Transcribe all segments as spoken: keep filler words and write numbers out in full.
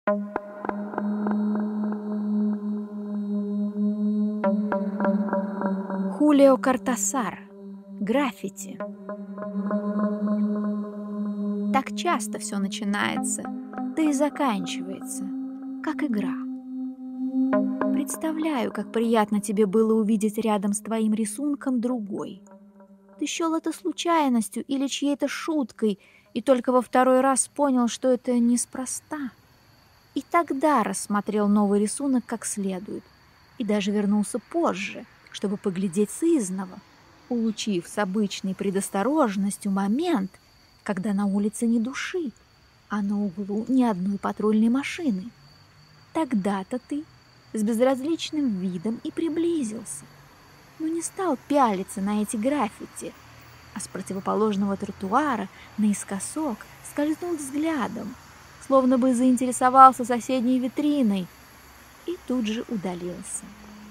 Хулио Кортасар. Граффити. Так часто все начинается, да и заканчивается, как игра. Представляю, как приятно тебе было увидеть рядом с твоим рисунком другой. Ты счел это случайностью или чьей-то шуткой, и только во второй раз понял, что это неспроста. И тогда рассмотрел новый рисунок как следует, и даже вернулся позже, чтобы поглядеть сызнова, улучив с обычной предосторожностью момент, когда на улице ни души, а на углу ни одной патрульной машины. Тогда-то ты с безразличным видом и приблизился, но не стал пялиться на эти граффити, а с противоположного тротуара наискосок скользнул взглядом, словно бы заинтересовался соседней витриной, и тут же удалился.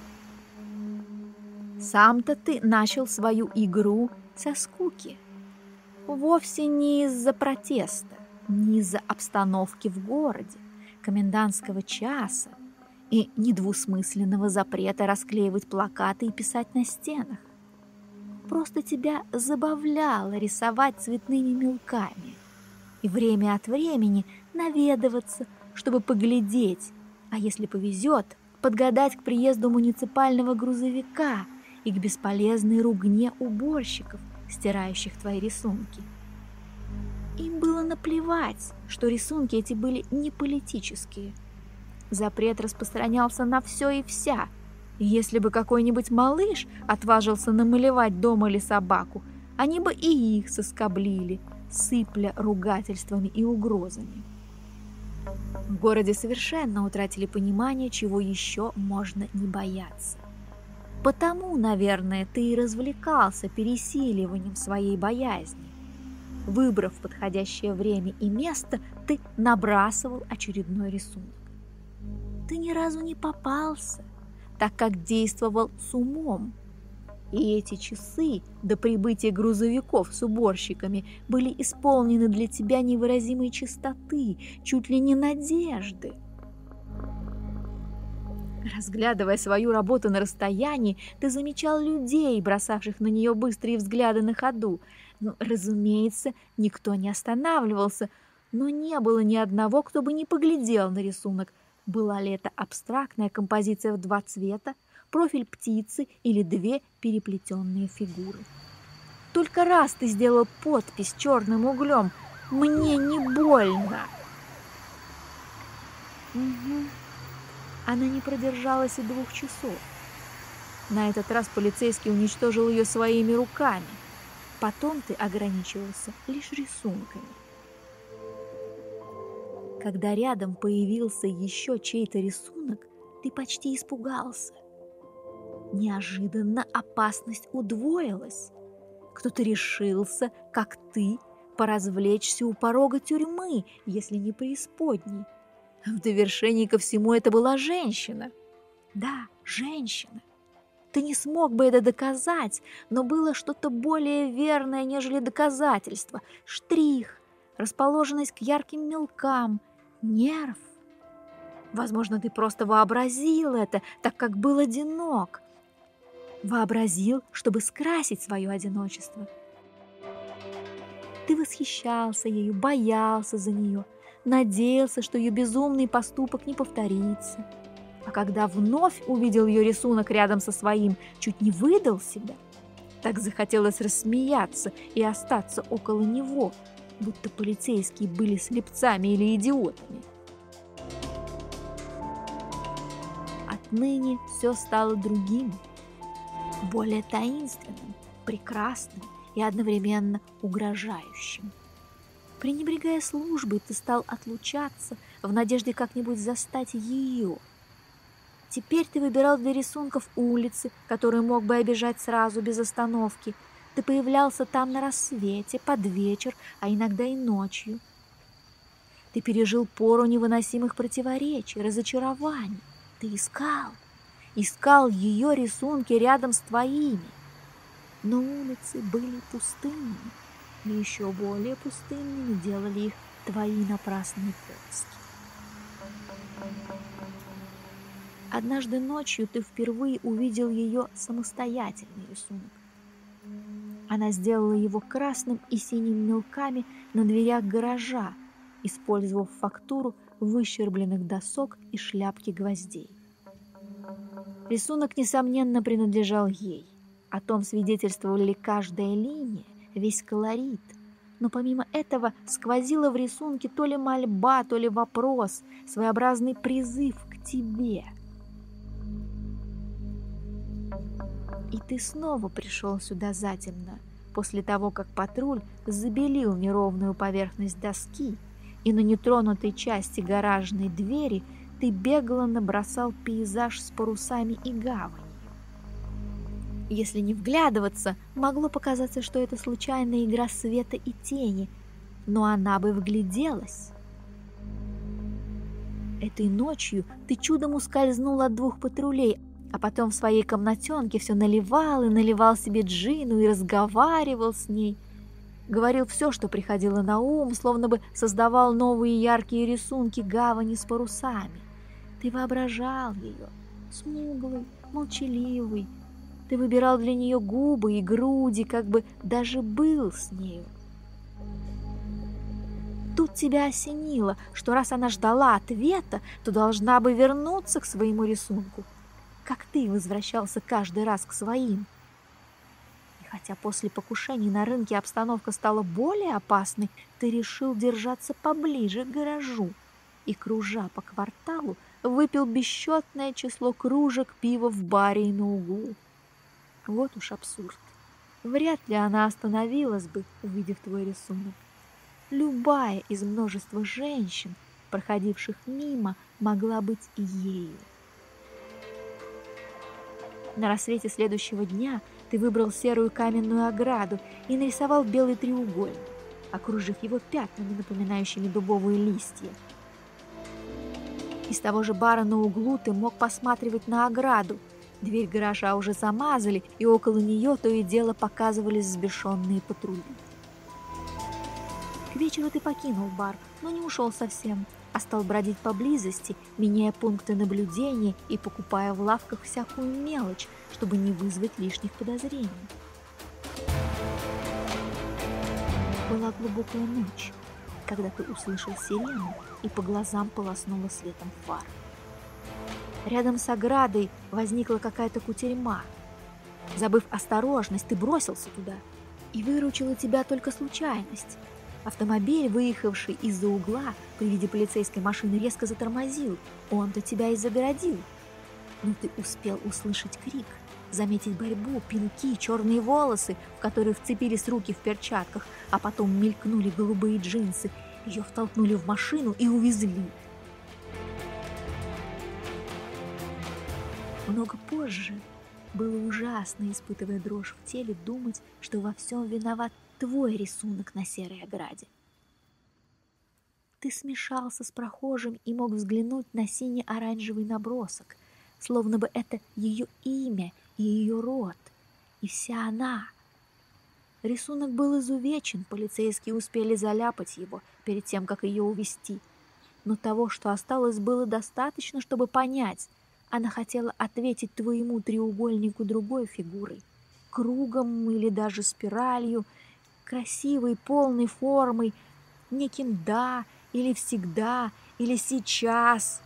Сам-то ты начал свою игру со скуки. Вовсе не из-за протеста, не из-за обстановки в городе, комендантского часа и недвусмысленного запрета расклеивать плакаты и писать на стенах. Просто тебя забавляло рисовать цветными мелками и время от времени наведываться, чтобы поглядеть, а если повезет, подгадать к приезду муниципального грузовика и к бесполезной ругне уборщиков, стирающих твои рисунки. Им было наплевать, что рисунки эти были не политические. Запрет распространялся на все и вся. И если бы какой-нибудь малыш отважился намалевать дом или собаку, они бы и их соскоблили, сыпля ругательствами и угрозами. В городе совершенно утратили понимание, чего еще можно не бояться. Потому, наверное, ты и развлекался пересиливанием своей боязни. Выбрав подходящее время и место, ты набрасывал очередной рисунок. Ты ни разу не попался, так как действовал с умом. И эти часы до прибытия грузовиков с уборщиками были исполнены для тебя невыразимой чистоты, чуть ли не надежды. Разглядывая свою работу на расстоянии, ты замечал людей, бросавших на нее быстрые взгляды на ходу. Ну, разумеется, никто не останавливался, но не было ни одного, кто бы не поглядел на рисунок. Была ли это абстрактная композиция в два цвета, профиль птицы или две переплетенные фигуры. Только раз ты сделал подпись черным углем «Мне не больно». Угу. Она не продержалась и двух часов. На этот раз полицейский уничтожил ее своими руками. Потом ты ограничивался лишь рисунками. Когда рядом появился еще чей-то рисунок, ты почти испугался. Неожиданно опасность удвоилась. Кто-то решился, как ты, поразвлечься у порога тюрьмы, если не преисподней. В довершении ко всему это была женщина. Да, женщина. Ты не смог бы это доказать, но было что-то более верное, нежели доказательство. Штрих, расположенность к ярким мелкам, нерв. Возможно, ты просто вообразил это, так как был одинок. Вообразил, чтобы скрасить свое одиночество. Ты восхищался ею, боялся за нее, надеялся, что ее безумный поступок не повторится. А когда вновь увидел ее рисунок рядом со своим, чуть не выдал себя. Так захотелось рассмеяться и остаться около него, будто полицейские были слепцами или идиотами. Отныне все стало другим, более таинственным, прекрасным и одновременно угрожающим. Пренебрегая службой, ты стал отлучаться в надежде как-нибудь застать ее. Теперь ты выбирал для рисунков улицы, которые мог бы обежать сразу, без остановки. Ты появлялся там на рассвете, под вечер, а иногда и ночью. Ты пережил пору невыносимых противоречий, разочарований. Ты искал, искал ее рисунки рядом с твоими. Но улицы были пустынными, и еще более пустынными делали их твои напрасные поиски. Однажды ночью ты впервые увидел ее самостоятельный рисунок. Она сделала его красным и синим мелками на дверях гаража, использовав фактуру выщербленных досок и шляпки гвоздей. Рисунок, несомненно, принадлежал ей. О том свидетельствовали каждая линия, весь колорит. Но помимо этого сквозила в рисунке то ли мольба, то ли вопрос, своеобразный призыв к тебе. И ты снова пришел сюда затемно, после того, как патруль забелил неровную поверхность доски, и на нетронутой части гаражной двери ты бегло набросал пейзаж с парусами и гаванью. Если не вглядываться, могло показаться, что это случайная игра света и тени, но она бы вгляделась. Этой ночью ты чудом ускользнул от двух патрулей, а потом в своей комнатенке все наливал и наливал себе джину и разговаривал с ней. Говорил все, что приходило на ум, словно бы создавал новые яркие рисунки гавани с парусами. Ты воображал ее, смуглый, молчаливый. Ты выбирал для нее губы и груди, как бы даже был с нею. Тут тебя осенило, что раз она ждала ответа, то должна бы вернуться к своему рисунку, как ты возвращался каждый раз к своим. И хотя после покушений на рынке обстановка стала более опасной, ты решил держаться поближе к гаражу и, кружа по кварталу, выпил бесчетное число кружек пива в баре и на углу. Вот уж абсурд. Вряд ли она остановилась бы, увидев твой рисунок. Любая из множества женщин, проходивших мимо, могла быть ею. На рассвете следующего дня ты выбрал серую каменную ограду и нарисовал белый треугольник, окружив его пятнами, напоминающими дубовые листья. Из того же бара на углу ты мог посматривать на ограду. Дверь гаража уже замазали, и около нее то и дело показывались взбешенные патрули. К вечеру ты покинул бар, но не ушел совсем, а стал бродить поблизости, меняя пункты наблюдения и покупая в лавках всякую мелочь, чтобы не вызвать лишних подозрений. Была глубокая ночь, когда ты услышал сирену и по глазам полоснуло светом фар. Рядом с оградой возникла какая-то кутерьма. Забыв осторожность, ты бросился туда, и выручила тебя только случайность. Автомобиль, выехавший из-за угла, при виде полицейской машины резко затормозил. Он-то тебя и загородил. Но ты успел услышать крик, заметить борьбу, пинки, черные волосы, в которые вцепились руки в перчатках, а потом мелькнули голубые джинсы. Ее втолкнули в машину и увезли. Много позже было ужасно, испытывая дрожь в теле, думать, что во всем виноват твой рисунок на серой ограде. Ты смешался с прохожим и мог взглянуть на сине-оранжевый набросок, словно бы это ее имя и ее род, и вся она. Рисунок был изувечен, полицейские успели заляпать его перед тем, как ее увезти. Но того, что осталось, было достаточно, чтобы понять. Она хотела ответить твоему треугольнику другой фигурой, кругом или даже спиралью, красивой, полной формой, неким «да» или «всегда» или «сейчас».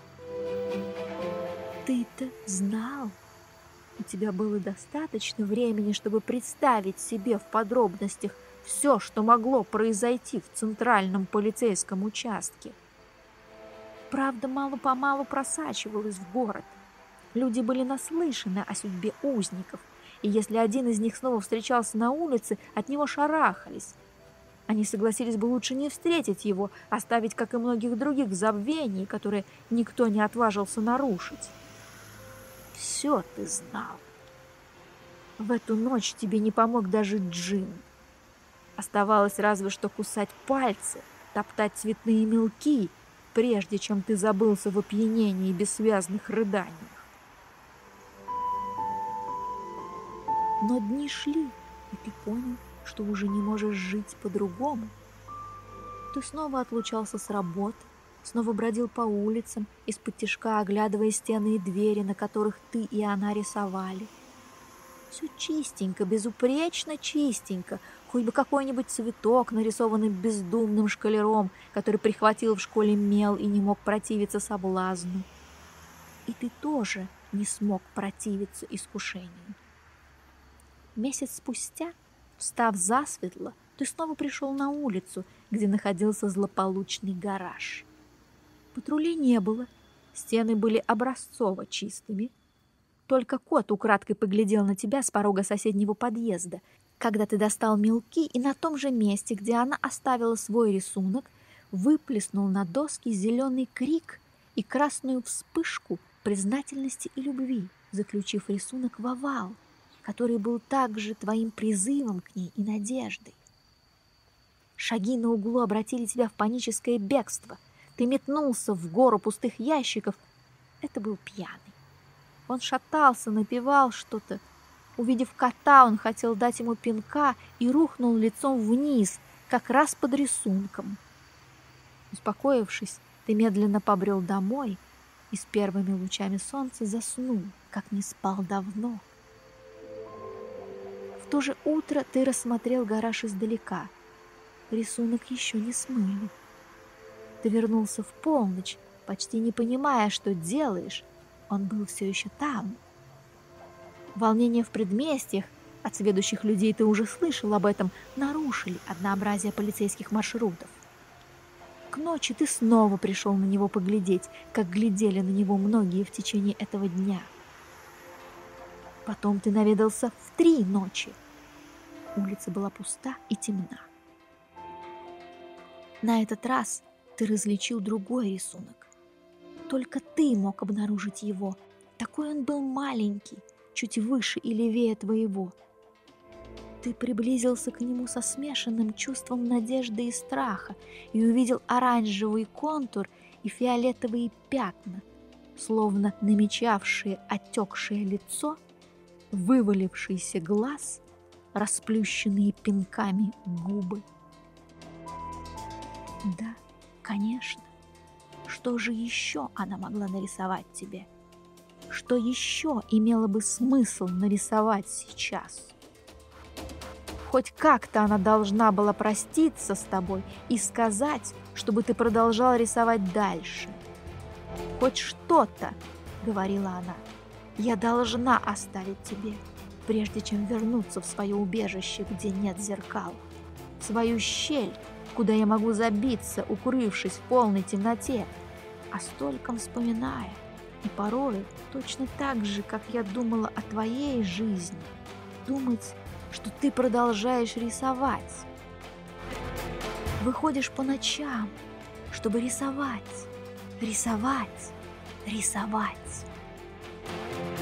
Ты-то знал. У тебя было достаточно времени, чтобы представить себе в подробностях все, что могло произойти в центральном полицейском участке. Правда мало-помалу просачивалась в город. Люди были наслышаны о судьбе узников, и если один из них снова встречался на улице, от него шарахались. Они согласились бы лучше не встретить его, оставить, как и многих других, в забвении, которое никто не отважился нарушить. Все ты знал. В эту ночь тебе не помог даже джин. Оставалось разве что кусать пальцы, топтать цветные мелки, прежде чем ты забылся в опьянении и бессвязных рыданиях. Но дни шли, и ты понял, что уже не можешь жить по-другому. Ты снова отлучался с работы, снова бродил по улицам, из-под тишка оглядывая стены и двери, на которых ты и она рисовали. Все чистенько, безупречно чистенько, хоть бы какой-нибудь цветок, нарисованный бездумным школяром, который прихватил в школе мел и не мог противиться соблазну. И ты тоже не смог противиться искушению. Месяц спустя, встав засветло, ты снова пришел на улицу, где находился злополучный гараж. Патрулей не было, стены были образцово чистыми. Только кот украдкой поглядел на тебя с порога соседнего подъезда, когда ты достал мелки и на том же месте, где она оставила свой рисунок, выплеснул на доски зеленый крик и красную вспышку признательности и любви, заключив рисунок в овал, который был также твоим призывом к ней и надеждой. Шаги на углу обратили тебя в паническое бегство. Ты метнулся в гору пустых ящиков. Это был пьяный. Он шатался, напевал что-то. Увидев кота, он хотел дать ему пинка и рухнул лицом вниз, как раз под рисунком. Успокоившись, ты медленно побрел домой и с первыми лучами солнца заснул, как не спал давно. В то же утро ты рассмотрел гараж издалека. Рисунок еще не смыли. Ты вернулся в полночь, почти не понимая, что делаешь. Он был все еще там. Волнение в предместьях, от сведущих людей ты уже слышал об этом, нарушили однообразие полицейских маршрутов. К ночи ты снова пришел на него поглядеть, как глядели на него многие в течение этого дня. Потом ты наведался в три ночи. Улица была пуста и темна. На этот раз ты различил другой рисунок. Только ты мог обнаружить его. Такой он был маленький, чуть выше и левее твоего. Ты приблизился к нему со смешанным чувством надежды и страха и увидел оранжевый контур и фиолетовые пятна, словно намечавшие отекшее лицо, вывалившийся глаз, расплющенные пинками губы. Да, конечно. Что же еще она могла нарисовать тебе? Что еще имело бы смысл нарисовать сейчас? Хоть как-то она должна была проститься с тобой и сказать, чтобы ты продолжал рисовать дальше. Хоть что-то, говорила она, я должна оставить тебе, прежде чем вернуться в свое убежище, где нет зеркал, в свою щель, куда я могу забиться, укрывшись в полной темноте, о стольком вспоминая, и порою точно так же, как я думала о твоей жизни, думать, что ты продолжаешь рисовать. Выходишь по ночам, чтобы рисовать, рисовать, рисовать.